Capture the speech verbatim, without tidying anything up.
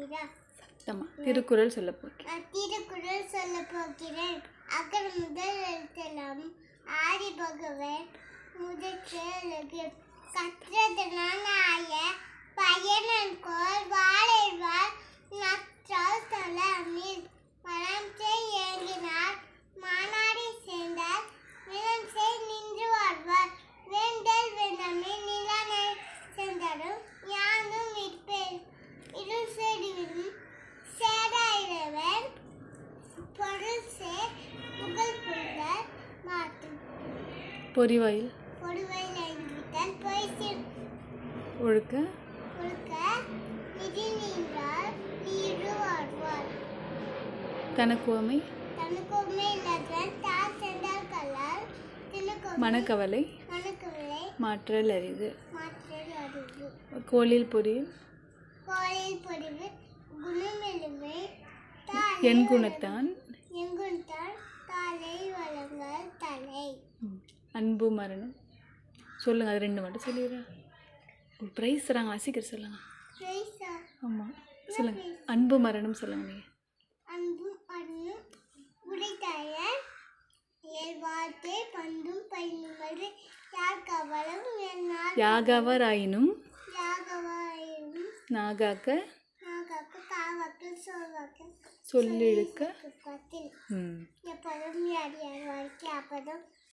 சத்தமா திருக்குறள் சொல்ல போகிறேன். திருக்குறள் சொல்ல போகிறேன். அகர முதல் எழுத்தெல்லாம் ஆதி பகவன் முதற்று கற்றதனான ஆய பயனன்கோள் வாழைவாள் நற்றால் தல அமீர் மனம் செய் ஏங்கினார் மானாடி சேர்ந்தார் மினம் செய் நின்று வாழ்வார் வேண்டல் வேண்டாமே நிலனை சென்றாடும் யானும் இருப்பேன் இருள் சேடிவிடும் சேடாயிரவர் பொருள் சேர் புகழ் புரிதல் மாற்றும் பொறிவாயில் பொடுவையில் ஐந்துவிட்டால் பொய்சில் ஒழுக்க ஒழுக்க நிதி நீண்டால் நீரு வாழ்வார் தனக்குவமை தனக்குமே இல்லாதவன் தால் சென்றால் கல்லால் தினக்குவமை மனக்கவலை மனக்கவலை மாற்றல் அரிது மாற்றல் அறிவு கோலில் பொறியில் கோயில் பொறிவு குணமெழுமை என் குணத்தான் எங்குண்டால் தாலை வளங்கள் தலை அன்பு மரணம் சொல்லுங்க. அது ரெண்டு மட்டும் சொல்லிடுறேன். ப்ரைஸ் தராங்க, சீக்கிரம் சொல்லுங்க. பிரைஸா ஆமாம் சொல்லுங்க. அன்பு மரணம் சொல்லுங்க. நீங்கள் அன்பும் அண்ணும் உடைத்தாயர் இயல்பாத்தே பண்பும் பயனுமது யார் கவலம் என்னால் யாகவராயினும் யாகவாயினும் நாகாக்க நாகாக்கு காவாக்கு சொல்வாக்கு சொல்லிழுக்க துக்கத்தில் ம் எப்பதும் யார் யார் வாழ்க்கை அப்பதும்